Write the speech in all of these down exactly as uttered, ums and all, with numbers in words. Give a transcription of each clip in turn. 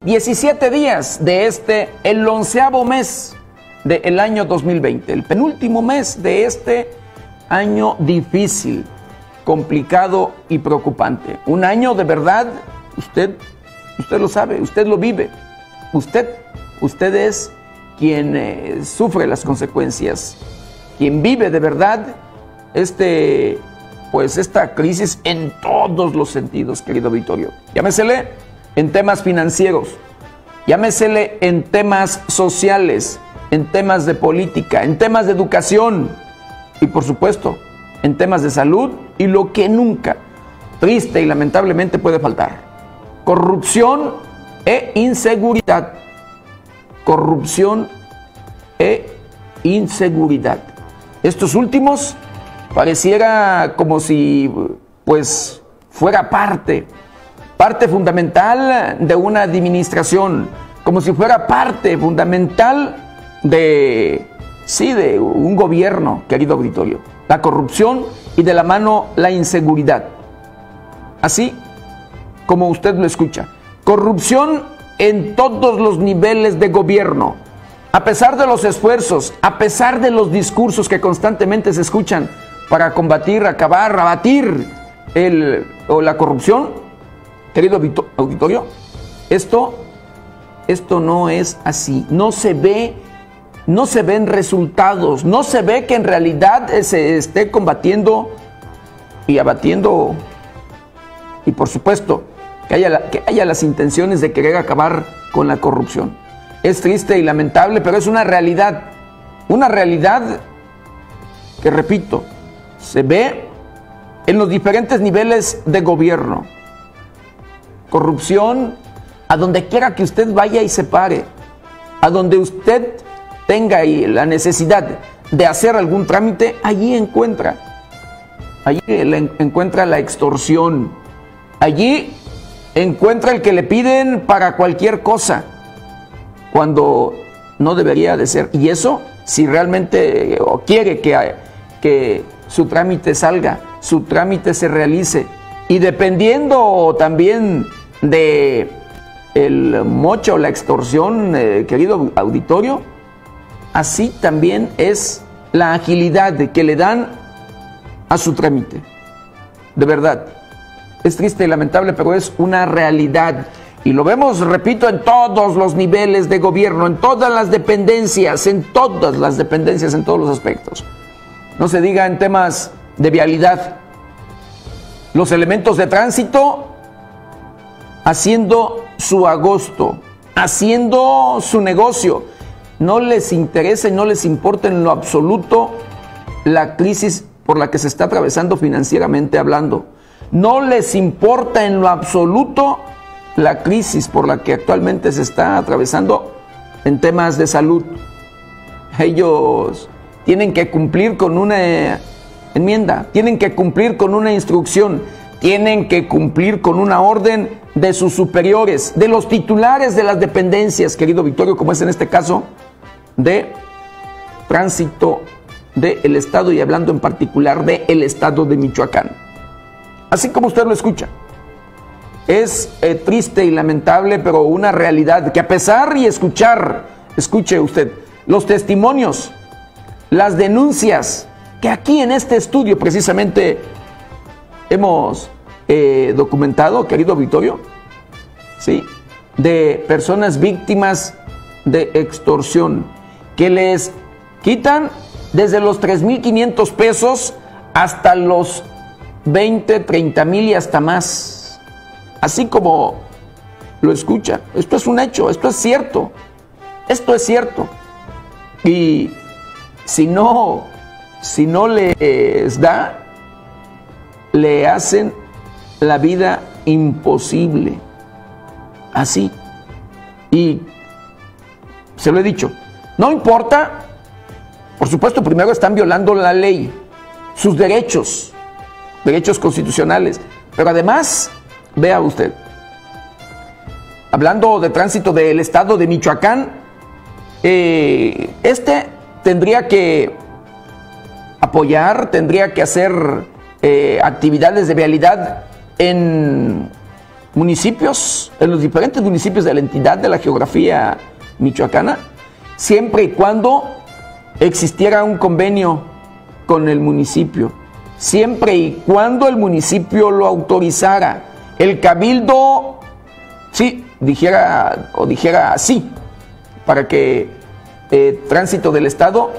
diecisiete días de este, el onceavo mes del año dos mil veinte, el penúltimo mes de este año difícil, complicado y preocupante. Un año de verdad, usted, usted lo sabe, usted lo vive. Usted, usted es quien eh, sufre las consecuencias, quien vive de verdad este, pues esta crisis en todos los sentidos, querido Vittorio. Llámesele en temas financieros, llámesele en temas sociales, en temas de política, en temas de educación y por supuesto en temas de salud y lo que nunca, triste y lamentablemente puede faltar: corrupción e inseguridad. Corrupción e inseguridad. Estos últimos pareciera como si pues fuera parte parte fundamental de una administración, como si fuera parte fundamental de, sí, de un gobierno, querido auditorio. La corrupción y de la mano la inseguridad. Así como usted lo escucha. Corrupción en todos los niveles de gobierno. A pesar de los esfuerzos, a pesar de los discursos que constantemente se escuchan para combatir, acabar, abatir el, o la corrupción, querido auditorio, esto, esto no es así. No se ve, no se ven resultados, no se ve que en realidad se esté combatiendo y abatiendo, y por supuesto que haya, que haya las intenciones de querer acabar con la corrupción. Es triste y lamentable, pero es una realidad, una realidad que, repito, se ve en los diferentes niveles de gobierno. Corrupción a donde quiera que usted vaya y se pare, a donde usted tenga ahí la necesidad de hacer algún trámite, allí encuentra, allí encuentra la extorsión, allí encuentra el que le piden para cualquier cosa, cuando no debería de ser. Y eso, si realmente o quiere que, que su trámite salga, su trámite se realice, y dependiendo también de el mocho, la extorsión, eh, querido auditorio, así también es la agilidad que le dan a su trámite. De verdad, es triste y lamentable, pero es una realidad. Y lo vemos, repito, en todos los niveles de gobierno, en todas las dependencias, en todas las dependencias, en todos los aspectos. No se diga en temas de vialidad. Los elementos de tránsito haciendo su agosto, haciendo su negocio. No les interesa y no les importa en lo absoluto la crisis por la que se está atravesando financieramente hablando. No les importa en lo absoluto la crisis por la que actualmente se está atravesando en temas de salud. Ellos tienen que cumplir con una enmienda, tienen que cumplir con una instrucción, tienen que cumplir con una orden de sus superiores, de los titulares de las dependencias, querido Vittorio, como es en este caso de tránsito del estado, y hablando en particular del estado de Michoacán. Así como usted lo escucha. Es eh, triste y lamentable, pero una realidad que, a pesar y escuchar, escuche usted, los testimonios, las denuncias que aquí en este estudio precisamente hemos eh, documentado, querido Vittorio, ¿sí?, de personas víctimas de extorsión, que les quitan desde los tres mil quinientos pesos hasta los veinte, treinta mil y hasta más. Así como lo escucha. Esto es un hecho, esto es cierto. Esto es cierto. Y si no, si no les da, le hacen la vida imposible. Así. Y se lo he dicho, no importa, por supuesto, primero están violando la ley, sus derechos, derechos constitucionales, pero además, vea usted, hablando de tránsito del estado de Michoacán, eh, este tendría que apoyar, tendría que hacer eh, actividades de vialidad en municipios, en los diferentes municipios de la entidad de la geografía michoacana, siempre y cuando existiera un convenio con el municipio, siempre y cuando el municipio lo autorizara, el cabildo, sí, dijera o dijera sí, para que eh, Tránsito del Estado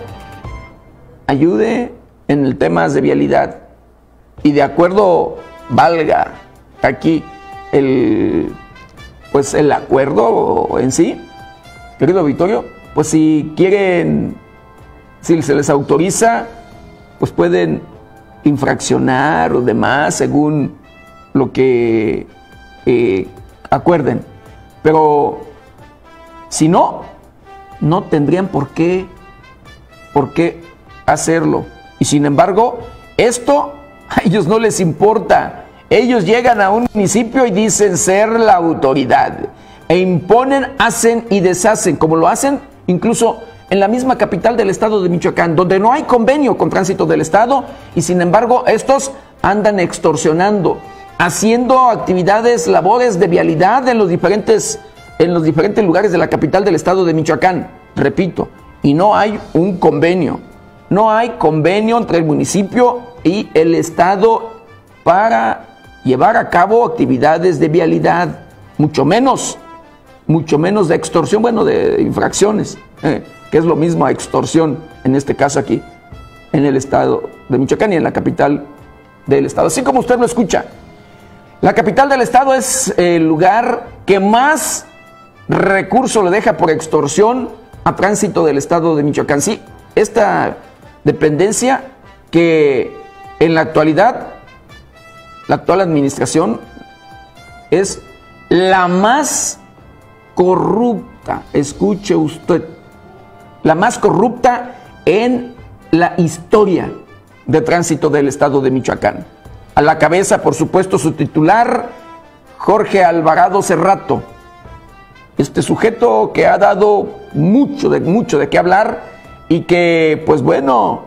ayude en el tema de vialidad y de acuerdo valga aquí el pues el acuerdo en sí, querido Vittorio, pues si quieren, si se les autoriza, pues pueden infraccionar o demás según lo que eh, acuerden, pero si no, no tendrían por qué por qué hacerlo. Y sin embargo, esto a ellos no les importa. Ellos llegan a un municipio y dicen ser la autoridad e imponen, hacen y deshacen, como lo hacen incluso en la misma capital del estado de Michoacán, donde no hay convenio con Tránsito del Estado, y sin embargo estos andan extorsionando, haciendo actividades, labores de vialidad en los diferentes, en los diferentes lugares de la capital del estado de Michoacán, repito, y no hay un convenio, no hay convenio entre el municipio y el estado para llevar a cabo actividades de vialidad, mucho menos, mucho menos de extorsión, bueno, de infracciones, eh, que es lo mismo a extorsión, en este caso aquí, en el estado de Michoacán y en la capital del estado. Así como usted lo escucha, la capital del estado es el lugar que más recurso le deja por extorsión a Tránsito del Estado de Michoacán. Sí, esta dependencia que en la actualidad, la actual administración es la más corrupta, escuche usted, la más corrupta en la historia de Tránsito del Estado de Michoacán. A la cabeza, por supuesto, su titular, Jorge Alvarado Cerrato. Este sujeto que ha dado mucho de, mucho de qué hablar y que, pues bueno,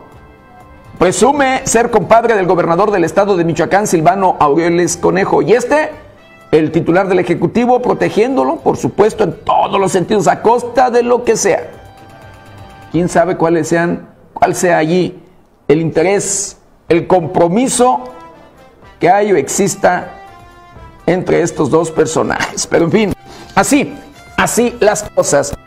presume ser compadre del gobernador del estado de Michoacán, Silvano Aureoles Conejo. Y este, el titular del Ejecutivo, protegiéndolo, por supuesto, en todos los sentidos, a costa de lo que sea. ¿Quién sabe cuáles sean, cuál sea allí el interés, el compromiso que hay o exista entre estos dos personajes? Pero en fin, así, así las cosas.